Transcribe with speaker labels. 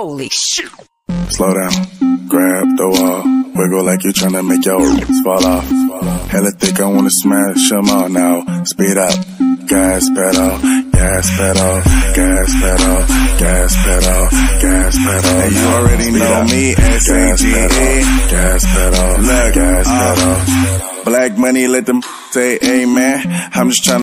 Speaker 1: Holy shit.
Speaker 2: Slow down, grab the wall, wiggle like you're tryna make your roots fall off. Hella thick, I wanna smash them all now. Speed up, gas pedal, gas pedal, gas pedal, gas pedal, gas pedal. And you already know me, S-A-G-A. Gas pedal, gas pedal. Black money, let them say amen. I'm just tryna